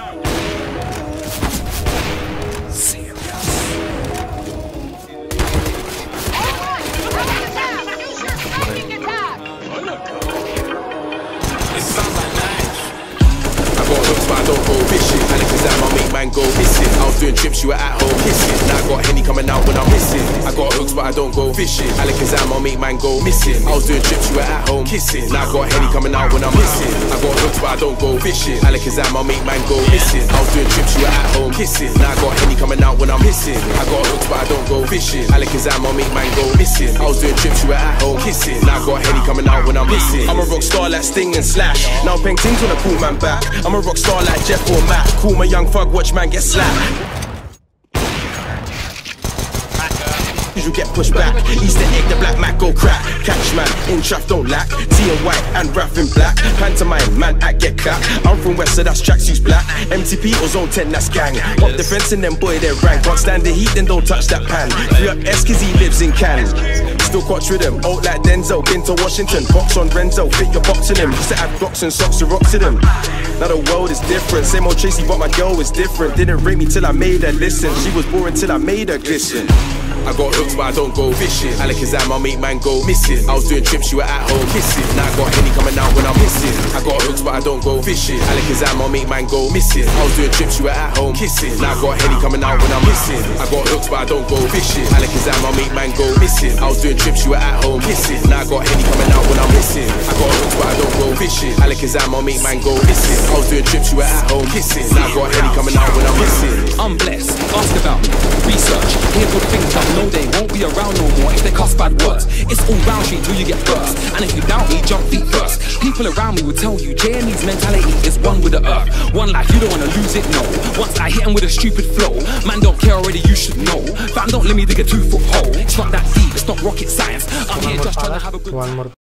But I don't go fishing. Alakazam, I make man go missing. I was doing trips, you were at home kissing. Now I got Henny coming out when I'm missing. I got hooks, but I don't go fishing. Alakazam, I make man go missing. I was doing trips, you were at home kissing. Now I got Henny coming out when I'm missing. I got hooks, but I don't go fishing. Alakazam, I make man go missing. I was doing trips, you were at home kissing. Now I got Henny coming out when I'm missing. I got hooks, but I don't go fishing. Alakazam, I make man go missing. I was doing trips, you were at home kissing. Now I got Henny coming out when I'm missing. I'm a rock star like Sting and Slash. Now I'm paying things when I pull man back. I'm a rock star like Jeff or Matt. Cool my young thug, watch man get slapped. You get pushed back. Easter egg, the black Mac go crack. Catch man, in trap don't lack. T and white and rap in black. Pantomime, man, I get clapped. I'm from West, so that's tracksuits black. MTP or Zone 10, that's gang. Up the fence and then boy, they rank. Can't stand the heat, then don't touch that pan. Free up S, cause he lives in Cannes. Still quatch rhythm, old like Denzel. Been to Washington, box on Renzo. Fit your box in him. Used to have Glocks and socks to rocks to them. Now the world is different. Same old Tracy, but my girl was different. Didn't rate me till I made her listen. She was boring till I made her glisten. I got hooks, but I don't go fishing. Alakazam, I make man go missing. I was doing trips, you were at home kissing. Now I got Henny coming out when I'm missing. I got hooks, but I don't go fishing. Alakazam, I make man go missing. I was doing trips, you were at home kissing. Now I got Henny coming out when I'm missing. I got hooks, but I don't go fishing. Alakazam, I make man go missing. I was doing trips, you were at home kissing. Now I got Henny coming out when I'm missing. I got hooks, but I don't go fishing. Alakazam, I make man go missing. I was doing trips, you were at home kissing. Now I got Henny coming out when I'm missing. I'm blessed, ask about me, research, hear good things, but no they won't be around no more if they cuss bad words. It's all round street till you get burst. And if you doubt me, jump feet first. People around me will tell you JME's mentality is one with the earth. One life, you don't wanna lose it, no. Once I hit him with a stupid flow, man don't care already, you should know. Fam, don't let me dig a 2-foot hole. It's not that deep, it's not rocket science. I'm here just trying to have a good time.